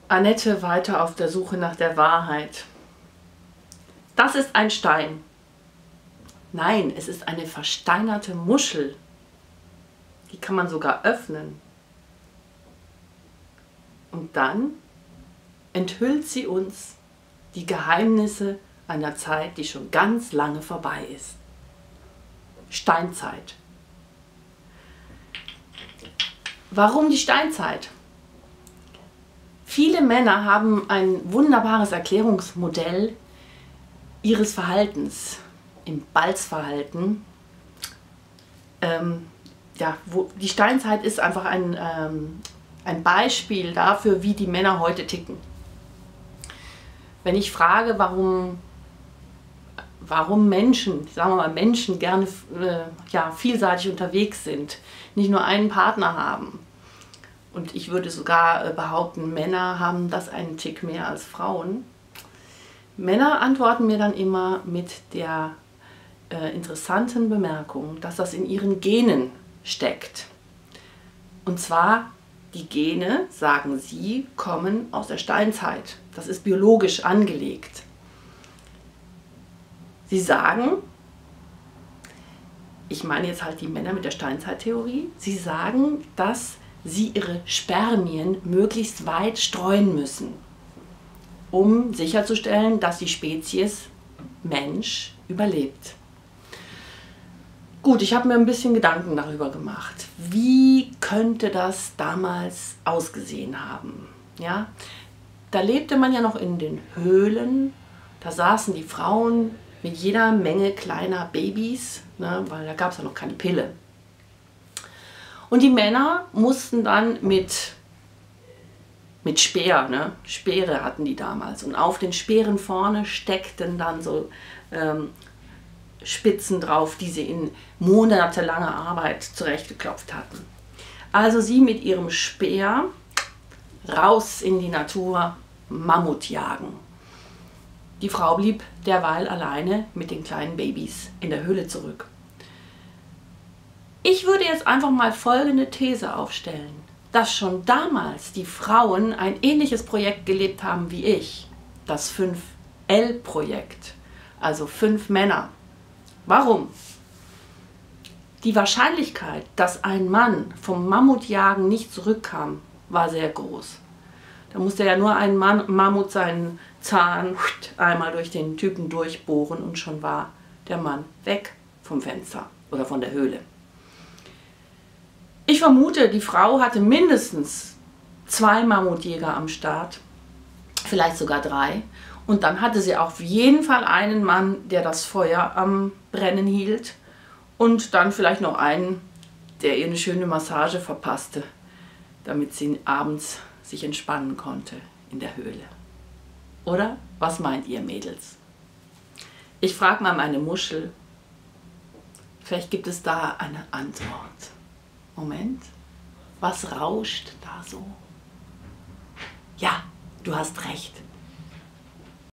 Annette weiter auf der Suche nach der Wahrheit. Das ist ein Stein. Nein, es ist eine versteinerte Muschel. Die kann man sogar öffnen. Und dann enthüllt sie uns die Geheimnisse einer Zeit, die schon ganz lange vorbei ist. Steinzeit. Warum die Steinzeit? Viele Männer haben ein wunderbares Erklärungsmodell ihres Verhaltens, im Balzverhalten. Die Steinzeit ist einfach ein Beispiel dafür, wie die Männer heute ticken. Wenn ich frage, warum Menschen, sagen wir mal Menschen, gerne vielseitig unterwegs sind, nicht nur einen Partner haben, und ich würde sogar behaupten, Männer haben das einen Tick mehr als Frauen. Männer antworten mir dann immer mit der interessanten Bemerkung, dass das in ihren Genen steckt. Und zwar, die Gene, sagen sie, kommen aus der Steinzeit. Das ist biologisch angelegt. Sie sagen, ich meine jetzt halt die Männer mit der Steinzeittheorie, sie sagen, dass sie ihre Spermien möglichst weit streuen müssen, um sicherzustellen, dass die Spezies Mensch überlebt. Gut, ich habe mir ein bisschen Gedanken darüber gemacht. Wie könnte das damals ausgesehen haben? Ja, da lebte man ja noch in den Höhlen, da saßen die Frauen mit jeder Menge kleiner Babys, ne, weil da gab es ja noch keine Pille. Und die Männer mussten dann mit Speer, ne? Speere hatten die damals, und auf den Speeren vorne steckten dann so Spitzen drauf, die sie in monatelanger Arbeit zurechtgeklopft hatten. Also sie mit ihrem Speer raus in die Natur, Mammut jagen. Die Frau blieb derweil alleine mit den kleinen Babys in der Höhle zurück. Ich würde jetzt einfach mal folgende These aufstellen, dass schon damals die Frauen ein ähnliches Projekt gelebt haben wie ich, das 5L-Projekt, also 5 Männer. Warum? Die Wahrscheinlichkeit, dass ein Mann vom Mammutjagen nicht zurückkam, war sehr groß. Da musste ja nur ein Mammut seinen Zahn einmal durch den Typen durchbohren und schon war der Mann weg vom Fenster oder von der Höhle. Ich vermute, die Frau hatte mindestens 2 Mammutjäger am Start, vielleicht sogar 3. Und dann hatte sie auf jeden Fall einen Mann, der das Feuer am Brennen hielt, und dann vielleicht noch einen, der ihr eine schöne Massage verpasste, damit sie abends sich entspannen konnte in der Höhle. Oder? Was meint ihr, Mädels? Ich frage mal meine Muschel. Vielleicht gibt es da eine Antwort. Moment, was rauscht da so? Ja, du hast recht.